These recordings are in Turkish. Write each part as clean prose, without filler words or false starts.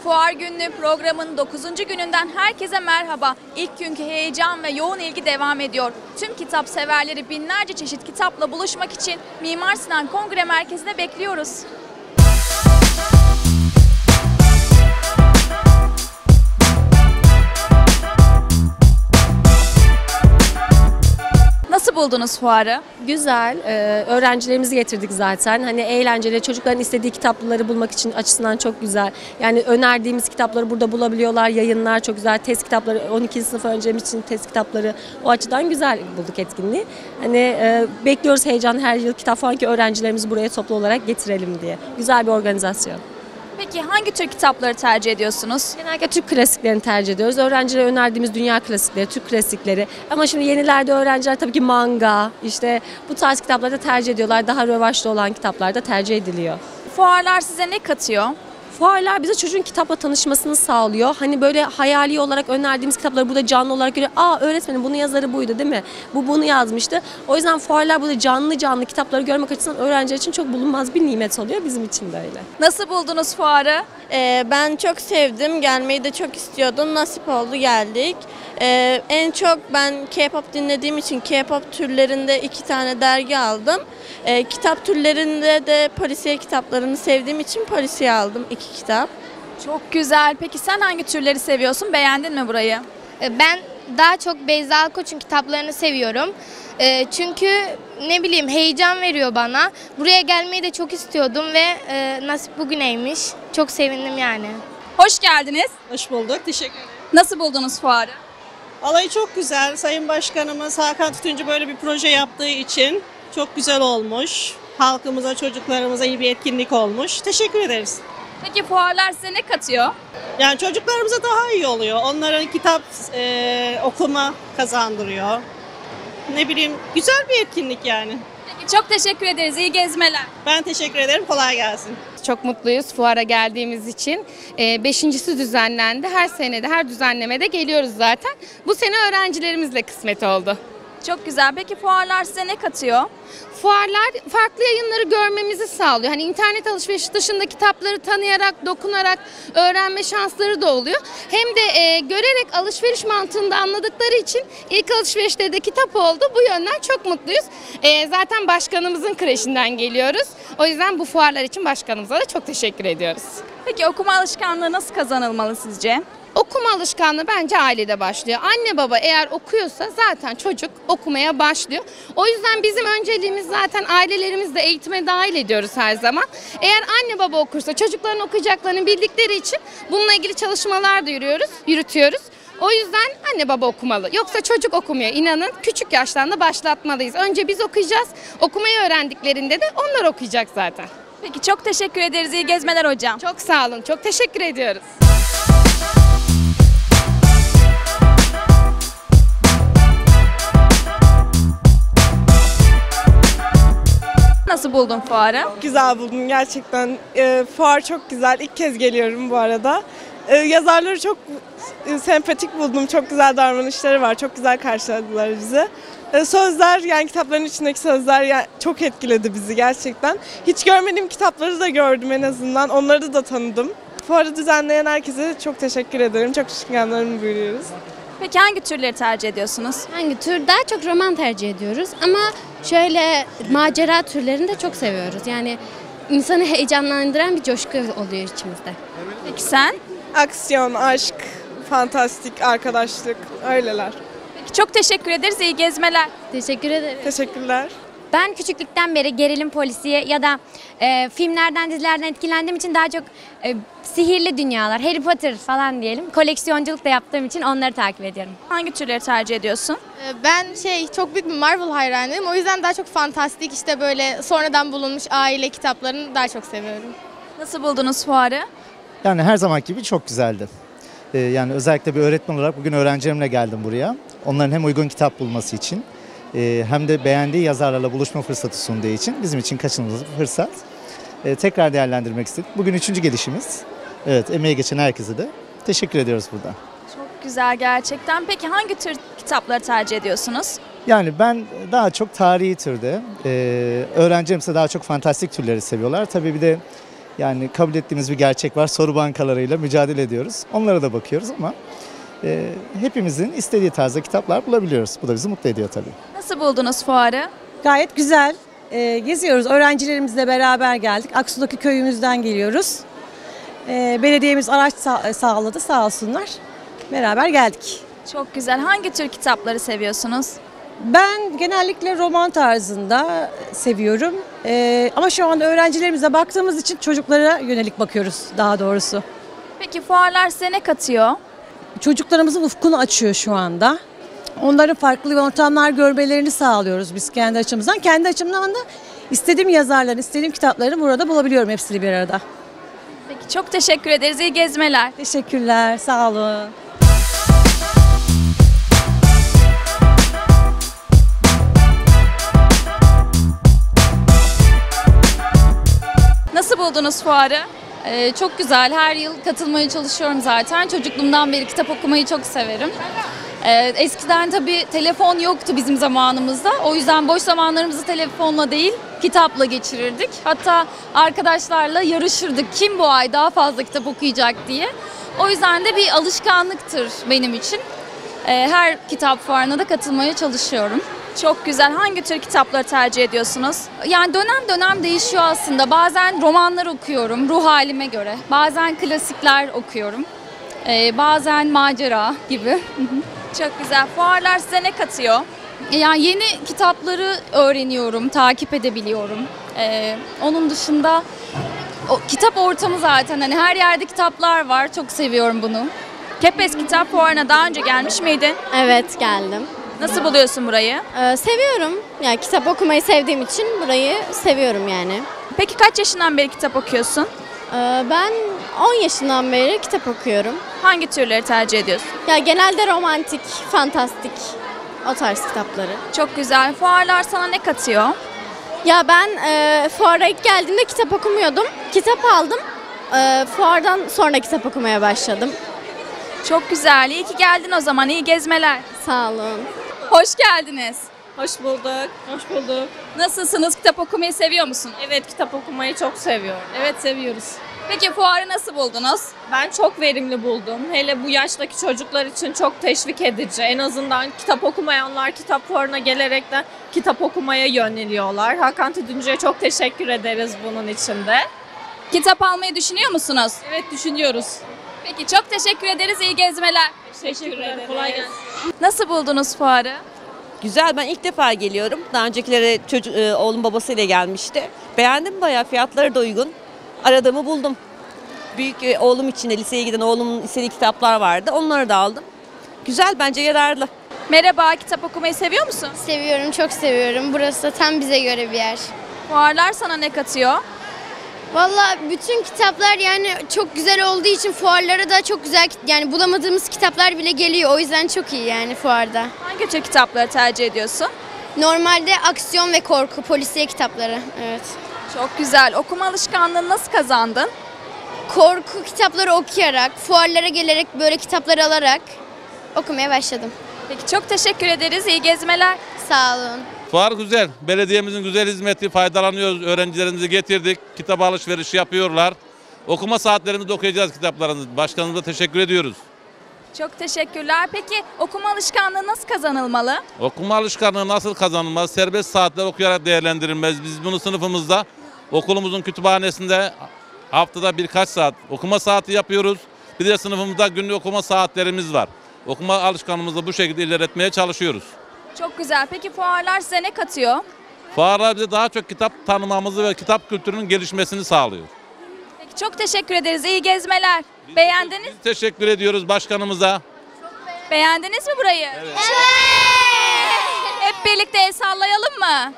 Fuar Günlüğü programın 9. gününden herkese merhaba. İlk günkü heyecan ve yoğun ilgi devam ediyor. Tüm kitap severleri binlerce çeşit kitapla buluşmak için Mimar Sinan Kongre Merkezi'ne bekliyoruz. Nasıl buldunuz fuarı? Güzel. Öğrencilerimizi getirdik zaten. Hani eğlenceli, çocukların istediği kitapları bulmak için açısından çok güzel. Yani önerdiğimiz kitapları burada bulabiliyorlar. Yayınlar çok güzel. Test kitapları, 12. sınıf öğrencilerim için test kitapları. O açıdan güzel bulduk etkinliği. Hani bekliyoruz heyecan her yıl kitap fuarındaki öğrencilerimizi buraya toplu olarak getirelim diye. Güzel bir organizasyon. Peki hangi tür kitapları tercih ediyorsunuz? Genellikle Türk klasiklerini tercih ediyoruz. Öğrencilere önerdiğimiz dünya klasikleri, Türk klasikleri. Ama şimdi yenilerde öğrenciler tabii ki manga, işte bu tarz kitapları da tercih ediyorlar. Daha rövaşlı olan kitaplar da tercih ediliyor. Fuarlar size ne katıyor? Fuarlar bize çocuğun kitapla tanışmasını sağlıyor. Hani böyle hayali olarak önerdiğimiz kitapları burada canlı olarak görüyor. Aa, öğretmenim bunun yazarı buydu değil mi? Bu bunu yazmıştı. O yüzden fuarlar burada canlı kitapları görmek açısından öğrenciler için çok bulunmaz bir nimet oluyor. Bizim için de öyle. Nasıl buldunuz fuarı? Ben çok sevdim. Gelmeyi de çok istiyordum. Nasip oldu, geldik. En çok ben K-pop dinlediğim için K-pop türlerinde 2 tane dergi aldım. Kitap türlerinde de polisiye kitaplarını sevdiğim için polisiye aldım 2 kitap. Çok güzel. Peki sen hangi türleri seviyorsun? Beğendin mi burayı? Ben daha çok Beyza Alkoç'un kitaplarını seviyorum. Çünkü ne bileyim heyecan veriyor bana. Buraya gelmeyi de çok istiyordum ve nasip bugüneymiş. Çok sevindim yani. Hoş geldiniz. Hoş bulduk. Teşekkür ederim. Nasıl buldunuz fuarı? Alayı çok güzel. Sayın Başkanımız Hakan Tütüncü böyle bir proje yaptığı için çok güzel olmuş. Halkımıza, çocuklarımıza iyi bir etkinlik olmuş. Teşekkür ederiz. Peki fuarlar size ne katıyor? Yani çocuklarımıza daha iyi oluyor. Onların kitap okuma kazandırıyor. Ne bileyim, güzel bir etkinlik yani. Peki çok teşekkür ederiz. İyi gezmeler. Ben teşekkür ederim. Kolay gelsin. Çok mutluyuz fuara geldiğimiz için. 5.'si düzenlendi. Her sene de her düzenlemede geliyoruz zaten. Bu sene öğrencilerimizle kısmet oldu. Çok güzel. Peki fuarlar size ne katıyor? Fuarlar farklı yayınları görmemizi sağlıyor. Hani internet alışverişi dışında kitapları tanıyarak, dokunarak öğrenme şansları da oluyor. Hem de görerek alışveriş mantığında anladıkları için ilk alışverişte de kitap oldu. Bu yönden çok mutluyuz. Zaten başkanımızın kreşinden geliyoruz. O yüzden bu fuarlar için başkanımıza da çok teşekkür ediyoruz. Peki okuma alışkanlığı nasıl kazanılmalı sizce? Okuma alışkanlığı bence ailede başlıyor. Anne baba eğer okuyorsa zaten çocuk okumaya başlıyor. O yüzden bizim önceliğimiz zaten ailelerimizi de eğitime dahil ediyoruz her zaman. Eğer anne baba okursa çocukların okuyacaklarını bildikleri için bununla ilgili çalışmalar da yürütüyoruz. O yüzden anne baba okumalı. Yoksa çocuk okumuyor. İnanın küçük yaştan da başlatmalıyız. Önce biz okuyacağız. Okumayı öğrendiklerinde de onlar okuyacak zaten. Peki çok teşekkür ederiz. İyi gezmeler hocam. Çok sağ olun. Çok teşekkür ediyoruz. Nasıl buldun fuarı? Güzel buldum gerçekten. Fuar çok güzel. İlk kez geliyorum bu arada. Yazarları çok sempatik buldum. Çok güzel davranışları var. Çok güzel karşıladılar bizi. Sözler, yani kitapların içindeki sözler yani çok etkiledi bizi gerçekten. Hiç görmediğim kitapları da gördüm en azından. Onları da tanıdım. Fuarı düzenleyen herkese çok teşekkür ederim. Çok şükranlarımı buyuruyoruz. Peki hangi türleri tercih ediyorsunuz? Hangi tür? Daha çok roman tercih ediyoruz ama şöyle macera türlerini de çok seviyoruz. Yani insanı heyecanlandıran bir coşku oluyor içimizde. Peki sen? Aksiyon, aşk, fantastik, arkadaşlık, öyleler. Peki çok teşekkür ederiz. İyi gezmeler. Teşekkür ederim. Teşekkürler. Ben küçüklükten beri gerilim polisiye ya da filmlerden, dizilerden etkilendiğim için daha çok sihirli dünyalar, Harry Potter falan diyelim. Koleksiyonculuk da yaptığım için onları takip ediyorum. Hangi türleri tercih ediyorsun? Ben çok büyük bir Marvel hayranıyım. O yüzden daha çok fantastik işte böyle sonradan bulunmuş aile kitaplarını daha çok seviyorum. Nasıl buldunuz fuarı? Yani her zamanki gibi çok güzeldi. Yani özellikle bir öğretmen olarak bugün öğrencilerimle geldim buraya. Onların hem uygun kitap bulması için hem de beğendiği yazarlarla buluşma fırsatı sunduğu için bizim için kaçınılmaz bir fırsat. Tekrar değerlendirmek istedik. Bugün 3. gelişimiz. Evet, emeği geçen herkese de teşekkür ediyoruz burada. Çok güzel gerçekten. Peki hangi tür kitapları tercih ediyorsunuz? Yani ben daha çok tarihi türde, öğrencilerim ise daha çok fantastik türleri seviyorlar. Tabii bir de Yani kabul ettiğimiz bir gerçek var. Soru bankalarıyla mücadele ediyoruz. Onlara da bakıyoruz ama hepimizin istediği tarzda kitaplar bulabiliyoruz. Bu da bizi mutlu ediyor tabii. Nasıl buldunuz fuarı? Gayet güzel. Geziyoruz. Öğrencilerimizle beraber geldik. Aksu'daki köyümüzden geliyoruz. Belediyemiz araç sağladı sağ olsunlar. Beraber geldik. Çok güzel. Hangi tür kitapları seviyorsunuz? Ben genellikle roman tarzında seviyorum. Ama şu anda öğrencilerimize baktığımız için çocuklara yönelik bakıyoruz daha doğrusu. Peki fuarlar size ne katıyor? Çocuklarımızın ufkunu açıyor şu anda. Onların farklı ortamlar görmelerini sağlıyoruz biz kendi açımızdan. Kendi açımdan da istediğim yazarların, istediğim kitapları burada bulabiliyorum hepsini bir arada. Peki çok teşekkür ederiz. İyi gezmeler. Teşekkürler, sağ olun. Nasıl buldunuz fuarı? Çok güzel. Her yıl katılmaya çalışıyorum zaten. Çocukluğumdan beri kitap okumayı çok severim. Eskiden tabii telefon yoktu bizim zamanımızda. O yüzden boş zamanlarımızı telefonla değil, kitapla geçirirdik. Hatta arkadaşlarla yarışırdık. Kim bu ay daha fazla kitap okuyacak diye. O yüzden de bir alışkanlıktır benim için. Her kitap fuarına da katılmaya çalışıyorum. Çok güzel. Hangi tür kitapları tercih ediyorsunuz? Yani dönem dönem değişiyor aslında. Bazen romanlar okuyorum ruh halime göre. Bazen klasikler okuyorum. Bazen macera gibi. Çok güzel. Fuarlar size ne katıyor? Yani yeni kitapları öğreniyorum, takip edebiliyorum. Onun dışında kitap ortamı zaten. Hani her yerde kitaplar var. Çok seviyorum bunu. Kepez Kitap Fuarı'na daha önce gelmiş miydin? Evet, geldim. Nasıl buluyorsun burayı? Seviyorum. Yani kitap okumayı sevdiğim için burayı seviyorum yani. Peki kaç yaşından beri kitap okuyorsun? Ben 10 yaşından beri kitap okuyorum. Hangi türleri tercih ediyorsun? Ya genelde romantik, fantastik o tarz kitapları. Çok güzel. Fuarlar sana ne katıyor? Ya ben fuara ilk geldiğimde kitap okumuyordum. Kitap aldım. Fuardan sonra kitap okumaya başladım. Çok güzel. İyi ki geldin o zaman. İyi gezmeler. Sağ olun. Hoş geldiniz. Hoş bulduk. Hoş bulduk. Nasılsınız? Kitap okumayı seviyor musun? Evet, kitap okumayı çok seviyorum. Evet, seviyoruz. Peki fuarı nasıl buldunuz? Ben çok verimli buldum. Hele bu yaştaki çocuklar için çok teşvik edici. En azından kitap okumayanlar kitap fuarına gelerek de kitap okumaya yöneliyorlar. Hakan Tütüncü'ye çok teşekkür ederiz bunun için de. Kitap almayı düşünüyor musunuz? Evet, düşünüyoruz. Peki çok teşekkür ederiz. İyi gezmeler. Teşekkür ederiz. Kolay gelsin. Nasıl buldunuz fuarı? Güzel, ben ilk defa geliyorum. Daha öncekileri oğlum babasıyla gelmişti. Beğendim bayağı, fiyatları da uygun. Aradığımı buldum. Büyük oğlum için de liseye giden oğlumun istediği kitaplar vardı. Onları da aldım. Güzel, bence yararlı. Merhaba, kitap okumayı seviyor musun? Seviyorum, çok seviyorum. Burası da tam bize göre bir yer. Fuarlar sana ne katıyor? Valla bütün kitaplar yani çok güzel olduğu için fuarlara da çok güzel, yani bulamadığımız kitaplar bile geliyor. O yüzden çok iyi yani fuarda. Hangi tür kitapları tercih ediyorsun? Normalde aksiyon ve korku, polisiye kitapları. Evet. Çok güzel. Okuma alışkanlığını nasıl kazandın? Korku kitapları okuyarak, fuarlara gelerek böyle kitapları alarak okumaya başladım. Peki çok teşekkür ederiz. İyi gezmeler. Sağ olun. Fuar güzel. Belediyemizin güzel hizmeti, faydalanıyoruz. Öğrencilerimizi getirdik. Kitap alışverişi yapıyorlar. Okuma saatlerinde okuyacağız kitaplarımızı. Başkanımıza teşekkür ediyoruz. Çok teşekkürler. Peki okuma alışkanlığı nasıl kazanılmalı? Okuma alışkanlığı nasıl kazanılmaz? Serbest saatler okuyarak değerlendirilmez. Biz bunu sınıfımızda, okulumuzun kütüphanesinde haftada birkaç saat okuma saati yapıyoruz. Bir de sınıfımızda günlük okuma saatlerimiz var. Okuma alışkanlığımızı bu şekilde ilerletmeye çalışıyoruz. Çok güzel. Peki fuarlar size ne katıyor? Fuarlar bize daha çok kitap tanımamızı ve kitap kültürünün gelişmesini sağlıyor. Peki çok teşekkür ederiz. İyi gezmeler. Beğendiniz? Biz teşekkür ediyoruz başkanımıza. Beğendiniz mi burayı? Evet. Hep birlikte el sallayalım mı?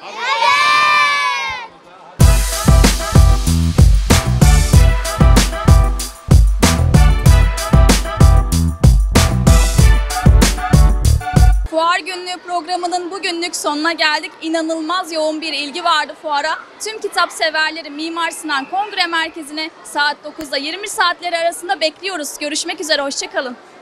Fuar günlüğü programının bugünlük sonuna geldik. İnanılmaz yoğun bir ilgi vardı fuara. Tüm kitap severleri Mimar Sinan Kongre Merkezi'ne saat 9'da 20 saatleri arasında bekliyoruz. Görüşmek üzere, hoşça kalın.